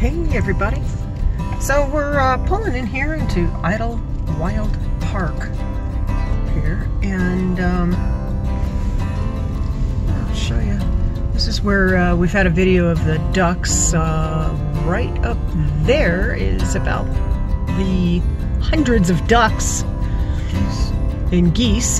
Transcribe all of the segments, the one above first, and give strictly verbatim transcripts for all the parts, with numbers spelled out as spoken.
Hey everybody! So we're uh, pulling in here into Idlewild Park here, and um, I'll show you. This is where uh, we've had a video of the ducks. Uh, right up there is about the hundreds of ducks and geese.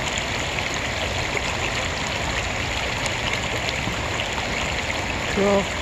Cool.